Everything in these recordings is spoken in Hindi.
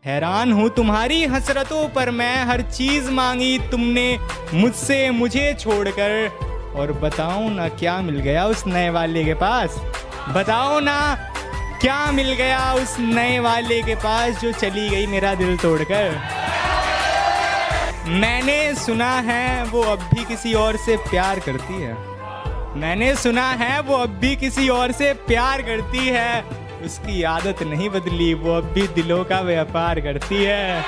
हैरान हूँ तुम्हारी हसरतों पर मैं, हर चीज मांगी तुमने मुझसे मुझे छोड़कर। और बताओ ना क्या मिल गया उस नए वाले के पास, बताओ ना क्या मिल गया उस नए वाले के पास जो चली गई मेरा दिल तोड़कर। मैंने सुना है वो अब भी किसी और से प्यार करती है, मैंने सुना है वो अब भी किसी और से प्यार करती है। उसकी आदत नहीं बदली, वो अब भी दिलों का व्यापार करती है।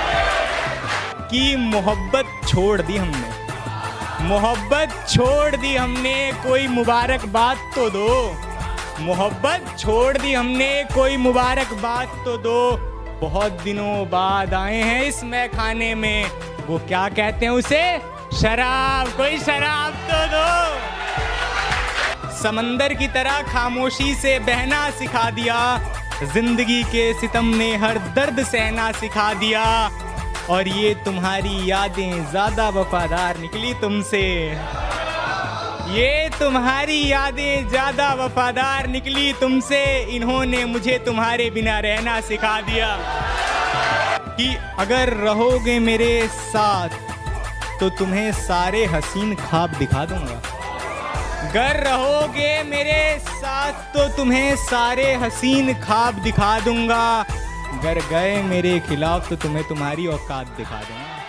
कि मोहब्बत छोड़ दी हमने, मोहब्बत छोड़ दी हमने, कोई मुबारकबाद तो दो। मोहब्बत छोड़ दी हमने, कोई मुबारकबाद तो दो। बहुत दिनों बाद आए हैं इस मैखाने में, वो क्या कहते हैं उसे, शराब, कोई शराब तो दो। समंदर की तरह खामोशी से बहना सिखा दिया, जिंदगी के सितम ने हर दर्द सहना सिखा दिया। और ये तुम्हारी यादें ज्यादा वफादार निकली तुमसे, ये तुम्हारी यादें ज्यादा वफादार निकली तुमसे। इन्होंने मुझे तुम्हारे बिना रहना सिखा दिया। कि अगर रहोगे मेरे साथ तो तुम्हें सारे हसीन ख्वाब दिखा दूंगा, अगर रहोगे मेरे साथ तो तुम्हें सारे हसीन ख्वाब दिखा दूंगा। अगर गए मेरे खिलाफ तो तुम्हें तुम्हारी औकात दिखा दूंगा।